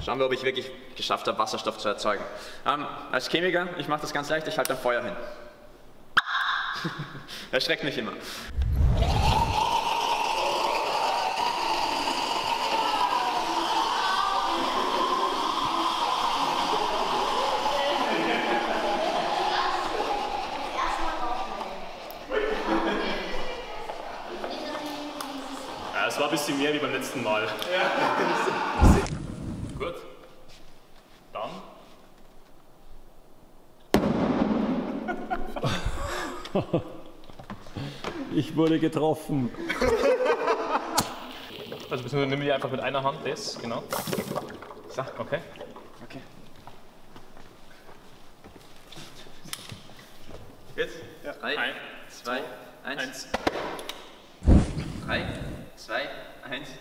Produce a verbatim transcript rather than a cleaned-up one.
Schauen wir, ob ich wirklich geschafft habe, Wasserstoff zu erzeugen. Ähm, als Chemiker, ich mache das ganz leicht, ich halte ein Feuer hin. Erschreckt mich immer. Ja, es war ein bisschen mehr wie beim letzten Mal. Ja. Gut. Dann. Ich wurde getroffen. Also beziehungsweise nimm die einfach mit einer Hand das, genau. So. Okay. Okay. Jetzt? Ja. Drei, Ein, zwei, eins. eins. Drei, zwei, eins.